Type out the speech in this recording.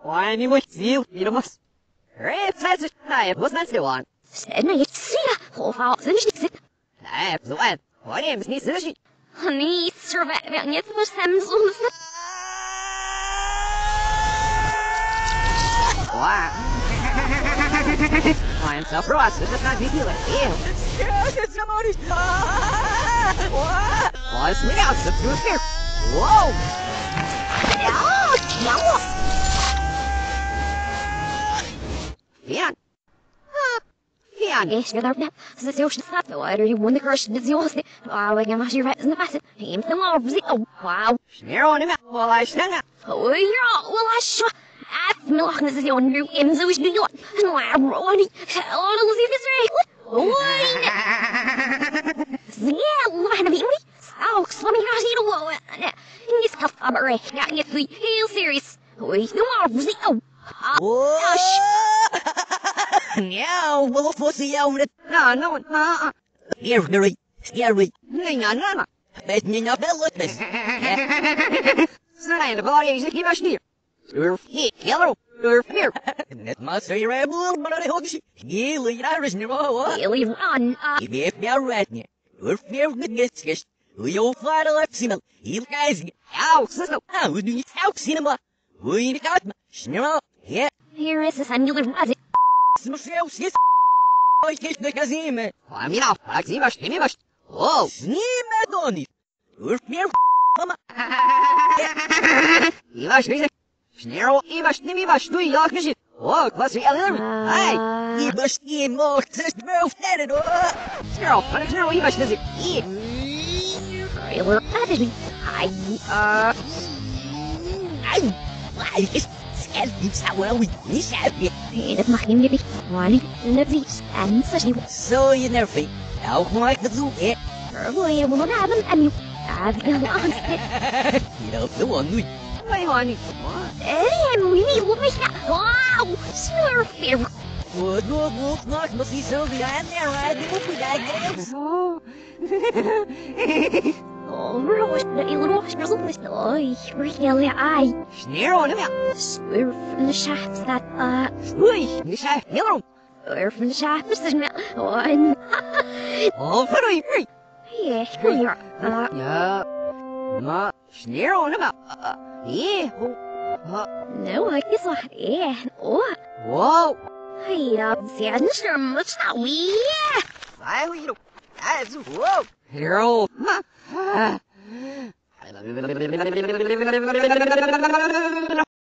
واني وحزيو يرمس ريفز نايف وزن سوان استنى يتسيرة خوفا سنشتك نايف زوان واني مسني سنشي هني سربع يعني يتمش سمزون I'm so frost, this is not easy like you. It's somebody. What? What's me out? It's through here. Whoa! Fian. Fian. ايش قدرنا سيوش نصات واري وين كرش نزيوسني واو يا ماشي رأس نفس هي مثل ما بزي واو شنو انا والله شنو ويا والله شو ملخ نزيون نو امزوش بيون نوعروني انا لزي في سريك وين زين والله انا بيقولي ساوك سلامي راسي لو انا نسكف ابري يعني في هيل سيريس وي نوعر بزي Meow, will fussy out. No. Scary. No. Bet me not look this. Sign the body is give us near. You're yellow. You're here. That must be rebel, but I hope she. Gilly Irish near. Gilly run. If you're red, you're fair with guests. You'll find a left signal. You guys, how, sister? How do you talk cinema? We got me. Snero. Yeah. Here is a singular magic. Смешался, ой, кишка казиме. Амина, акзимаш, тимимаш. О, сниме донит. Уж мир мама. Иваш, вижу. Шнеро, иваш, тимимаш, ну и я киши. О, класс ялер. Ай, иваш, не мог, ты смел втеред. Шнеро, шнеро, иваш, нази. И. Trailer editing. Ай, Het mag niet meer wanneer de vies en sessie. Zo je nervig. Ook maar dat doe ik. Wil je wel hebben en je gaat heel aan. Je loopt de one nu. Wij gaan niet. En we niet op mij. Wauw, smurf weer. Wat, maar zie zo die aan daar rijden op de dijk. Zo. Roos, de roos is op de oei, heel je ei. Snero, nee. Smurf in de schacht staat Oei, die schijf heel. Smurf in de schacht is dus een. Oh, voor u. Ja, hier. Ja. Maar Snero, nee. Ja. Nou, ik is nog oh. Wow. Ja, sehr schön, was da wie. Ai, ui, das wow. Hero.